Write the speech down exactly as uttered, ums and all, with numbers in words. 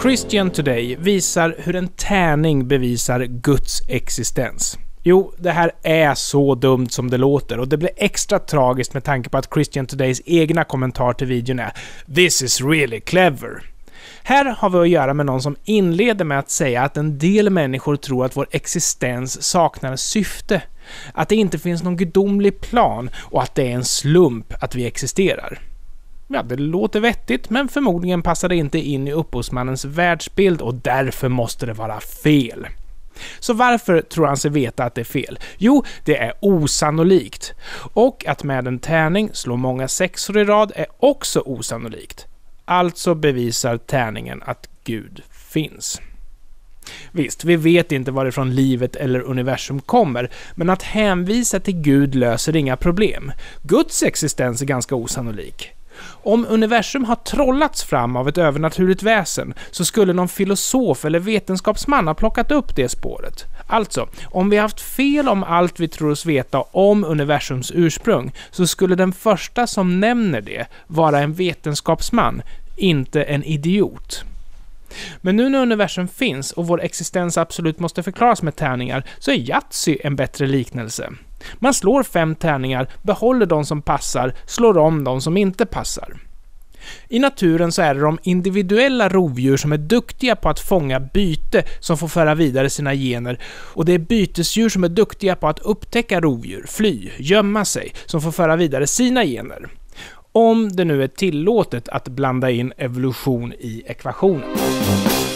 Christian Today visar hur en tärning bevisar Guds existens. Jo, det här är så dumt som det låter och det blir extra tragiskt med tanke på att Christian Todays egna kommentar till videon är "This is really clever". Här har vi att göra med någon som inleder med att säga att en del människor tror att vår existens saknar syfte, att det inte finns någon gudomlig plan och att det är en slump att vi existerar. Ja, det låter vettigt, men förmodligen passar det inte in i upphovsmannens världsbild och därför måste det vara fel. Så varför tror han sig veta att det är fel? Jo, det är osannolikt. Och att med en tärning slå många sexor i rad är också osannolikt. Alltså bevisar tärningen att Gud finns. Visst, vi vet inte varifrån livet eller universum kommer, men att hänvisa till Gud löser inga problem. Guds existens är ganska osannolik. Om universum har trollats fram av ett övernaturligt väsen så skulle någon filosof eller vetenskapsman ha plockat upp det spåret. Alltså, om vi har haft fel om allt vi tror oss veta om universums ursprung så skulle den första som nämner det vara en vetenskapsman, inte en idiot. Men nu när universum finns och vår existens absolut måste förklaras med tärningar så är Yatzy en bättre liknelse. Man slår fem tärningar, behåller de som passar, slår om de som inte passar. I naturen så är det de individuella rovdjur som är duktiga på att fånga byte som får föra vidare sina gener och det är bytesdjur som är duktiga på att upptäcka rovdjur, fly, gömma sig som får föra vidare sina gener. Om det nu är tillåtet att blanda in evolution i ekvationen.